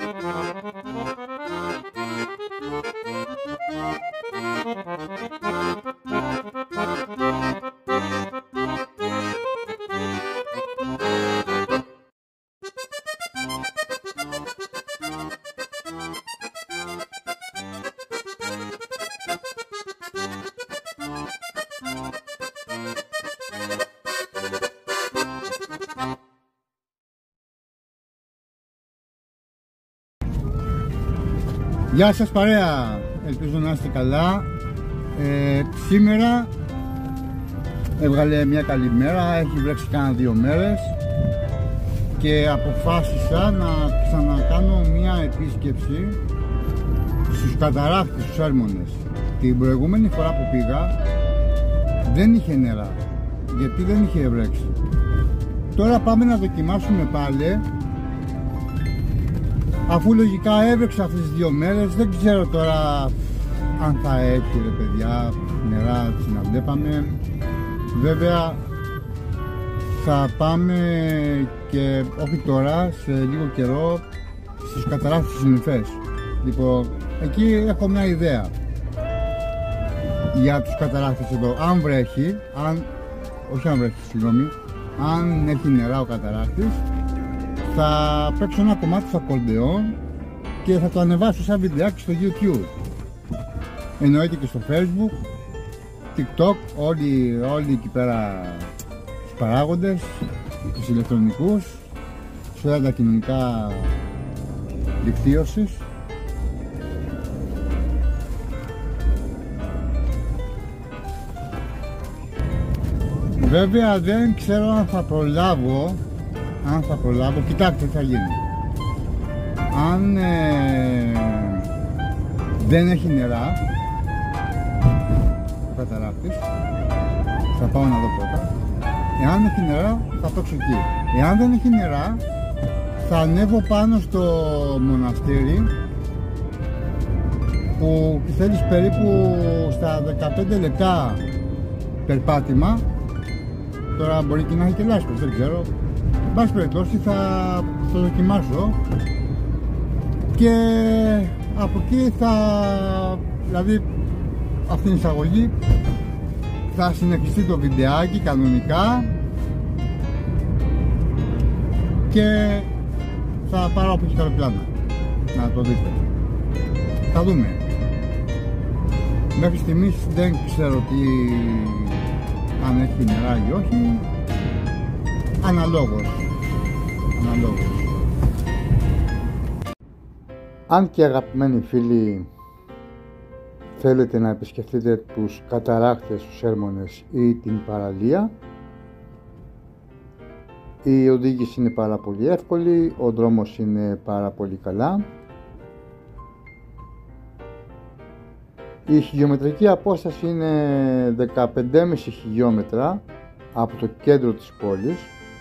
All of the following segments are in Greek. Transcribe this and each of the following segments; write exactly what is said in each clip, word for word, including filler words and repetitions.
Γεια σας παρέα, ελπίζω να είστε καλά. ε, Σήμερα έβγαλε μια καλή μέρα, έχει βρέξει κάνα δύο μέρες και αποφάσισα να ξανακάνω μια επίσκεψη στους καταράχτες, στους Έρμονες. Την προηγούμενη φορά που πήγα δεν είχε νερά, γιατί δεν είχε βρέξει. Τώρα πάμε να δοκιμάσουμε πάλι, αφού λογικά έβρεξε αυτές τις δύο μέρες. Δεν ξέρω τώρα αν θα έχει, ρε παιδιά, νερά να βλέπαμε. Βέβαια θα πάμε και όχι τώρα, σε λίγο καιρό, στους καταράχτες της Νυμφές. Λοιπόν, εκεί έχω μια ιδέα για τους καταράχτες εδώ. Αν βρέχει, αν, όχι αν βρέχει, συγγνώμη, αν έχει νερά ο καταράχτης, θα παίξω ένα κομμάτι στο ακορντεόν και θα το ανεβάσω σαν βιντεάκι στο YouTube. Εννοείται και στο Facebook, TikTok, όλοι, όλοι εκεί πέρα τους παράγοντες, τους ηλεκτρονικούς, σε όλα τα κοινωνικά δικτύωσης. Βέβαια δεν ξέρω αν θα προλάβω αν θα προλάβω, κοιτάξτε τι θα γίνει. Αν ε, δεν έχει νερά ο καταράχτης, θα πάω να δω πρώτα. Εάν έχει νερά θα παίξω εκεί. Εάν δεν έχει νερά θα ανέβω πάνω στο μοναστήρι, που θέλεις περίπου στα δεκαπέντε λεπτά περπάτημα. Τώρα μπορεί και να έχει και λάσπες, δεν ξέρω. Εν πάση περιπτώσει θα το δοκιμάσω και από εκεί θα, δηλαδή αυτή είναι η εισαγωγή, θα συνεχιστεί το βιντεάκι κανονικά και θα πάρω από εκεί τα πλάνα να το δείτε. Θα δούμε. Μέχρι στιγμής δεν ξέρω τι, αν έχει νερά ή όχι. Αναλόγως. Αναλόγως. Αν και αγαπημένοι φίλοι θέλετε να επισκεφτείτε τους καταράχτες, τους Έρμονες ή την παραλία, η οδήγηση είναι πάρα πολύ εύκολη, ο δρόμος είναι πάρα πολύ καλά. Η χιλιομετρική απόσταση είναι δεκαπέντε κόμμα πέντε χιλιόμετρα από το κέντρο της πόλης.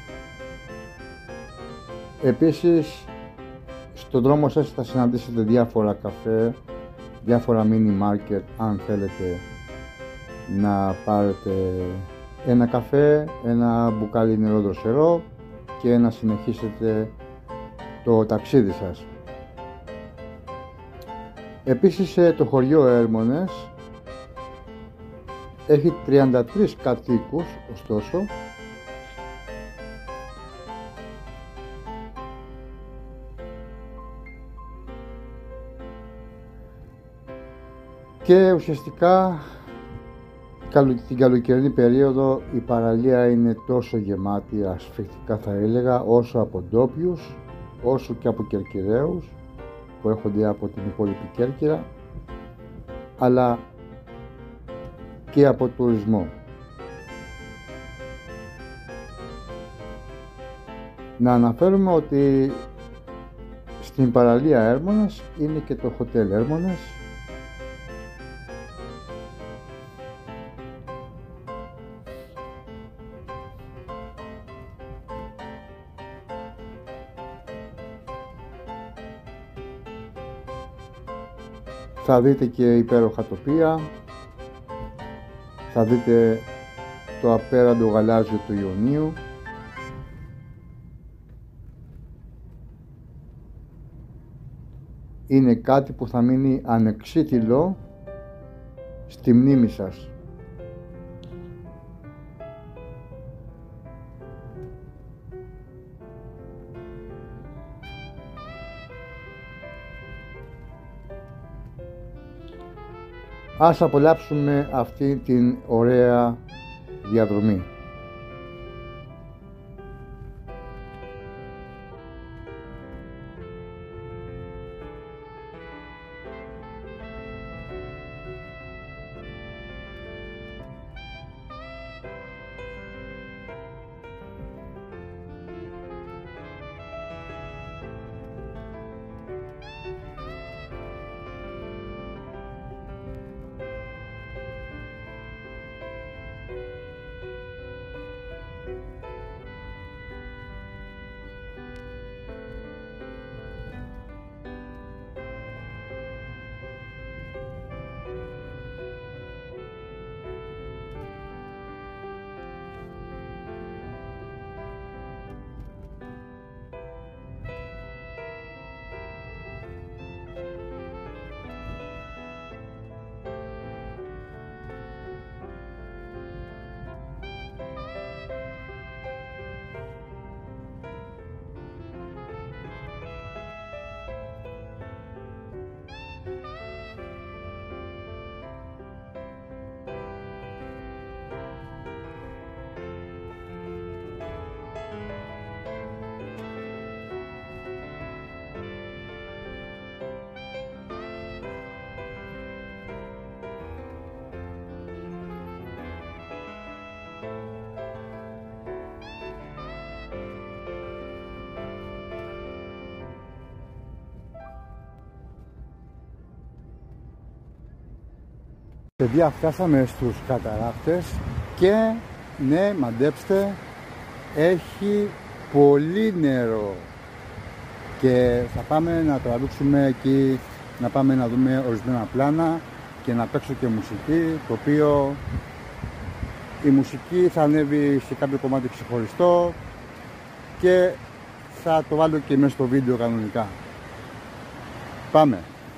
Επίσης στον δρόμο σας θα συναντήσετε διάφορα καφέ, διάφορα mini market αν θέλετε να πάρετε ένα καφέ, ένα μπουκάλι νερό δροσερό και να συνεχίσετε το ταξίδι σας. Επίσης το χωριό Έρμονες έχει τριάντα τρεις κατοίκους, ωστόσο και ουσιαστικά την καλοκαιρινή περίοδο η παραλία είναι τόσο γεμάτη, ασφιχτικά θα έλεγα, όσο από ντόπιους όσο και από Κερκυραίους που έρχονται από την υπόλοιπη Κέρκυρα, αλλά και από τουρισμό. Να αναφέρουμε ότι στην παραλία Έρμονας είναι και το Hotel Έρμονες, θα δείτε και υπέροχα τοπία, θα δείτε το απέραντο γαλάζιο του Ιωνίου, είναι κάτι που θα μείνει ανεξίτηλο στη μνήμη σας. Ας απολαύσουμε αυτή την ωραία διαδρομή. Παιδιά, φτάσαμε στους καταρράκτες και ναι, μαντέψτε, έχει πολύ νερό και θα πάμε να τραβήξουμε εκεί, να πάμε να δούμε ορισμένα πλάνα και να παίξω και μουσική, το οποίο η μουσική θα ανέβει σε κάποιο κομμάτι ξεχωριστό και θα το βάλω και μέσα στο βίντεο κανονικά. Πάμε!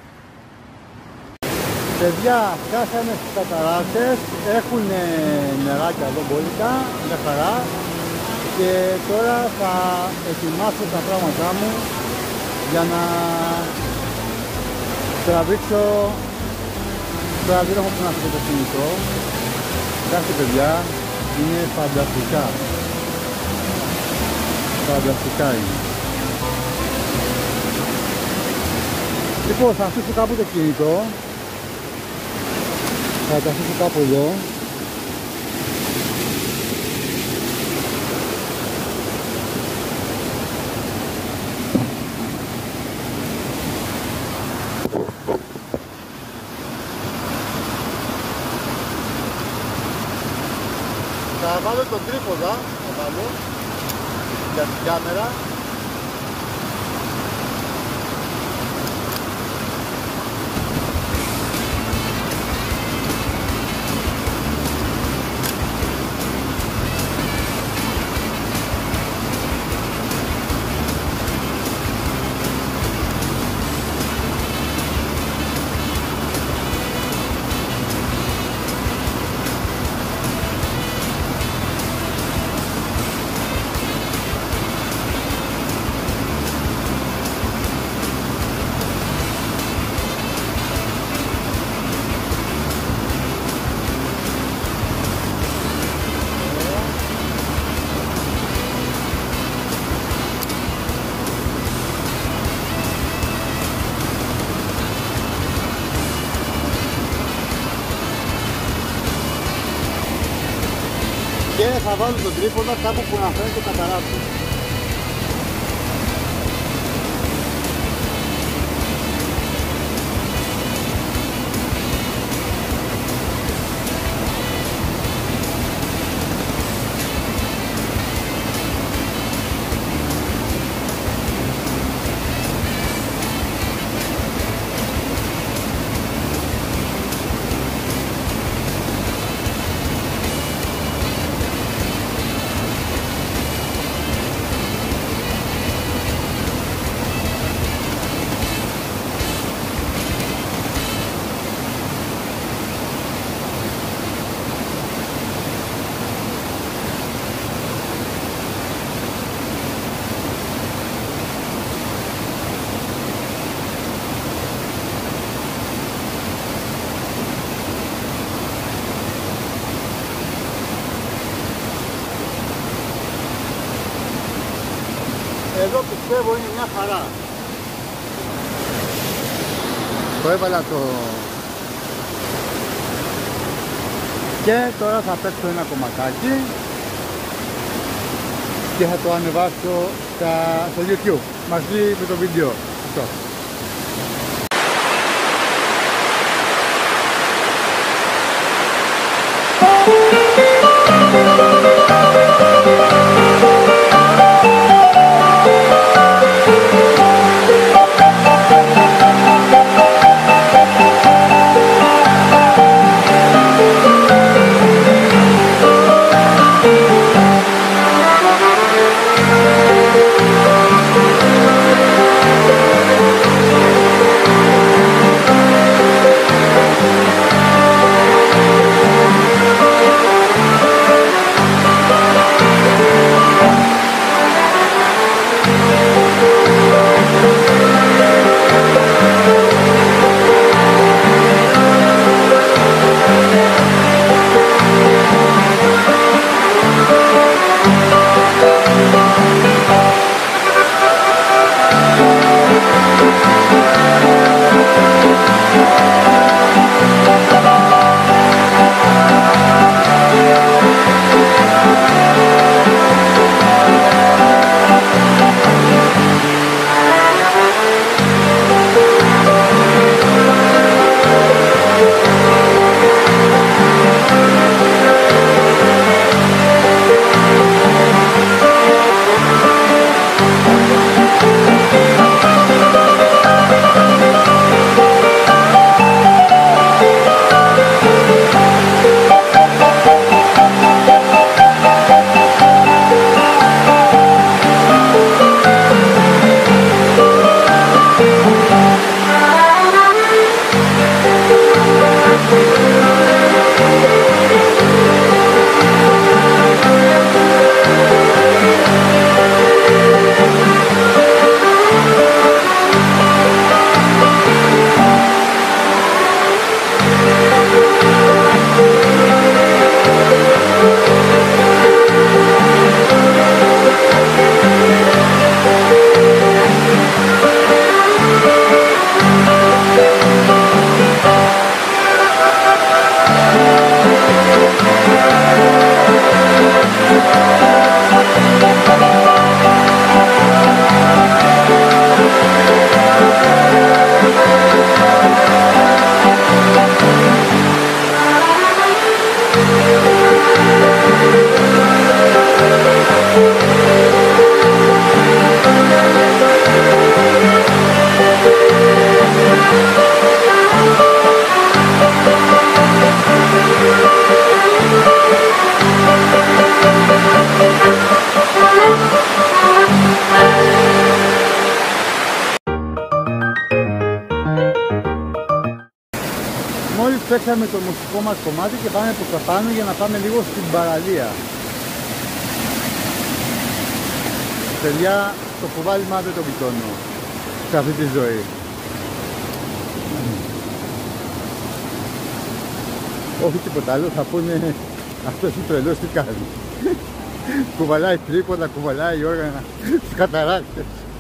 Παιδιά, φτάσαμε στους καταρράκτες, έχουν νεράκια εδώ μπόλικα, μια χαρά, και τώρα θα ετοιμάσω τα πράγματά μου για να τραβήξω. Τώρα δεν έχω να φύγω το κινητό. Κοιτάξτε παιδιά, είναι φανταστικά. Φανταστικά είναι. Λοιπόν, θα αφήσω κάπου το κινητό. Θα τα αφήσω κάπου εδώ. Θα βάλω τον τρίποδα, θα βάλω για την κάμερα. Και θα βάλω τον τρίποδα κάπου που να φαίνεται το καταράκτη. χαρά. Το έβαλα το... Και τώρα θα παίξω ένα κομματάκι και θα το ανεβάσω στα... στο YouTube μαζί με το βίντεο αυτό. Μόλις παίξαμε το μουσικό μας κομμάτι και πάμε προς τα πάνω για να πάμε λίγο στην παραλία. Παιδιά, το κουβάλιμά δεν το γλιτώνω σε αυτή τη ζωή. Όχι τίποτα άλλο, θα πούνε αυτός είναι τρελός, τι κάνει. Κουβαλάει τρίποδα, κουβαλάει όργανα, τις καταράκτες.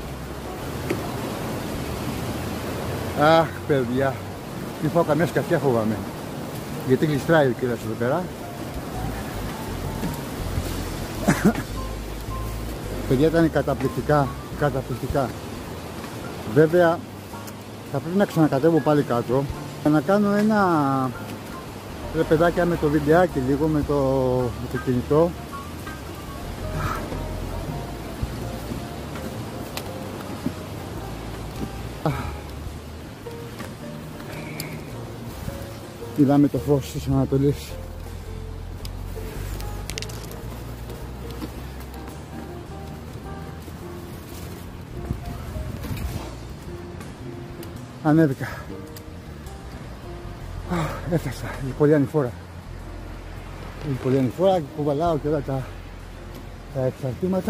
Αχ, παιδιά. Μην φάω καμιά σκαφιά, φοβάμαι. Γιατί γλιστράει ο κύριος εδώ πέρα. Παιδιά, ήταν καταπληκτικά, καταπληκτικά. Βέβαια, θα πρέπει να ξανακατέβω πάλι κάτω για να κάνω ένα ρε παιδάκια με το βιντεάκι λίγο, με το, με το κινητό. Είδαμε το φως της Ανατολής. Ανέβηκα. Έφτασα, η πολύ ανηφόρα. Η πολύ ανηφόρα και κουβαλάω και όλα τα, τα εξαρτήματα.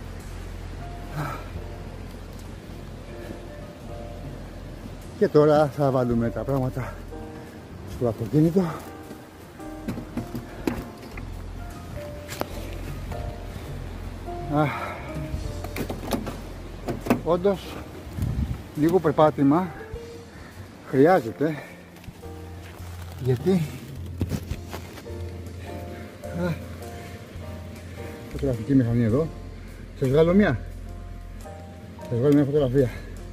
Και τώρα θα βάλουμε τα πράγματα στο αυτοκίνητο. όντως λίγο περπάτημα χρειάζεται, γιατί α, φωτογραφική μηχανή εδώ. Σας βγάλω μια Σας βγάλω μια φωτογραφία.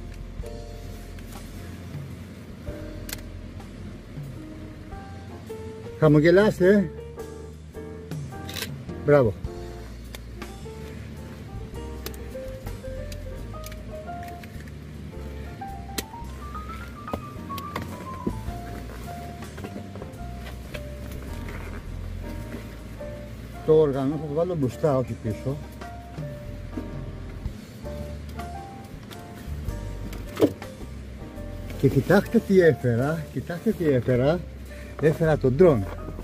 Χαμογελάστε. Μπράβο. Το όργανο θα το βάλω μπροστά, όχι πίσω. Και κοιτάξτε τι έφερα, κοιτάξτε τι έφερα. Έφερα τον drone.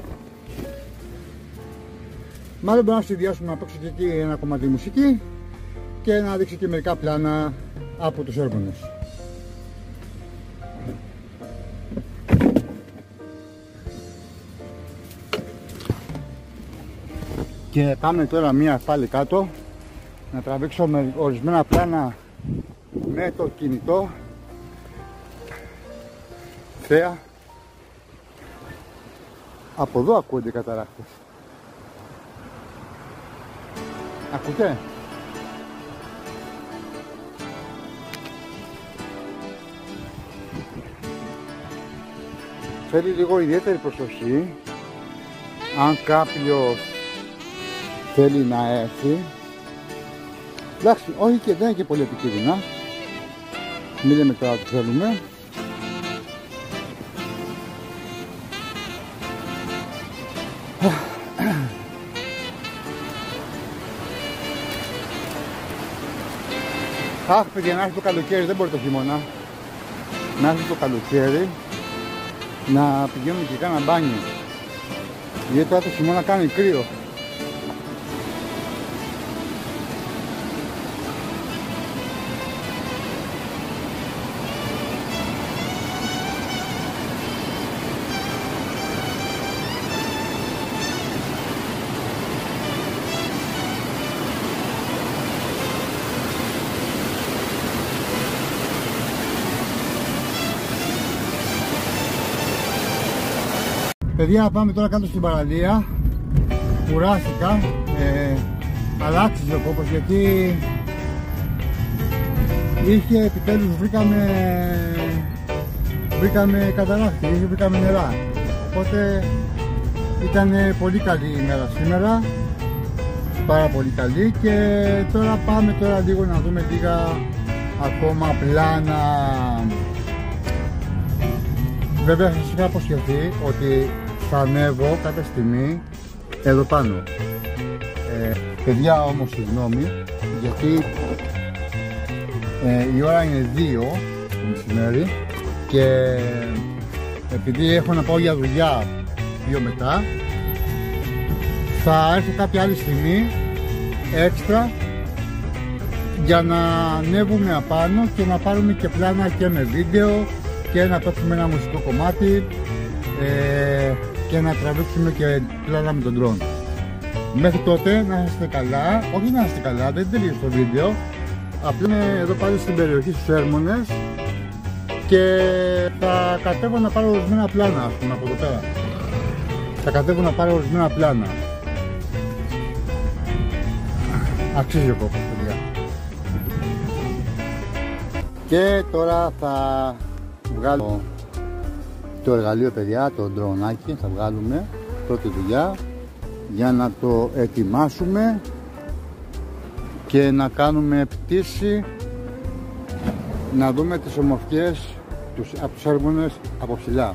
Μάλλον μπορώ να συνδυάσουμε να παίξω και εκεί ένα κομμάτι μουσική και να δείξω και μερικά πλάνα από τους έργονες. Και πάμε τώρα μία πάλι κάτω να τραβήξω με ορισμένα πλάνα με το κινητό. Θέα. Από εδώ ακούγονται οι καταράχτες. Ακούτε? Θέλει λίγο ιδιαίτερη προσοχή. Αν κάποιος θέλει να έρθει, εντάξει, όχι και δεν είναι και πολύ επικίνδυνα, μην λέμε τώρα τι θέλουμε. Αχ παιδιά, να έρθει το καλοκαίρι, δεν μπορεί το χειμώνα. Να έρθει το καλοκαίρι να πηγαίνουμε και κάνα μπάνιο, γιατί τώρα το χειμώνα κάνει κρύο. Παιδιά, πάμε τώρα κάτω στην παραλία. Κουράστηκα, ε, αλλά άξιζε ο κόπος, γιατί είχε επιτέλους, βρήκαμε βρήκαμε καταράκτη, βρήκαμε νερά, οπότε ήταν πολύ καλή ημέρα σήμερα, πάρα πολύ καλή. Και τώρα πάμε τώρα λίγο να δούμε λίγα ακόμα πλάνα. Βέβαια σας είχα αποσχεθεί ότι θα ανέβω κάποια στιγμή εδώ πάνω. Ε, παιδιά, όμως συγγνώμη, γιατί ε, η ώρα είναι δύο το μεσημέρι και επειδή έχω να πάω για δουλειά δύο μετά, θα έρθω κάποια άλλη στιγμή έξτρα για να ανέβουμε απάνω και να πάρουμε και πλάνα και με βίντεο και να παίξουμε ένα μουσικό κομμάτι ε, και να τραβήξουμε και πλάνα με τον drone. Μέχρι τότε να είστε καλά, όχι να είστε καλά, δεν τελείωσε το βίντεο. Απλά είμαι εδώ πάλι στην περιοχή στους Έρμονες και θα κατέβω να πάρω ορισμένα πλάνα, ας πούμε, από εδώ πέρα. Θα κατέβω να πάρω ορισμένα πλάνα. Αξίζει ο κόπος, παιδιά. Και τώρα θα βγάλω το εργαλείο, παιδιά, το ντρονάκι, θα βγάλουμε πρώτη δουλειά για να το ετοιμάσουμε και να κάνουμε πτήση, να δούμε τις ομορφιές τους, από τους Έρμονες από ψηλά.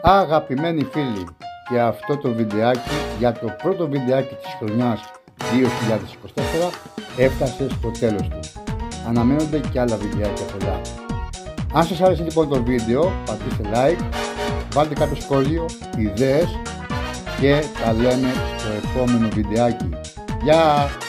Αγαπημένοι φίλοι, και αυτό το βιντεάκι για το πρώτο βιντεάκι της χρονιάς δύο χιλιάδες είκοσι τέσσερα έφτασε στο τέλος του. Αναμένονται και άλλα βιντεάκια πολλά. Αν σας άρεσε λοιπόν το βίντεο, πατήστε like, βάλτε κάποιο σχόλιο, ιδέες και τα λέμε στο επόμενο βιντεάκι. Γεια!